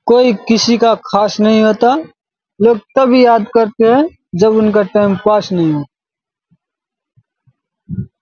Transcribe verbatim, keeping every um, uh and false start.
कोई किसी का खास नहीं होता। लोग तभी याद करते हैं जब उनका टाइम पास नहीं हो।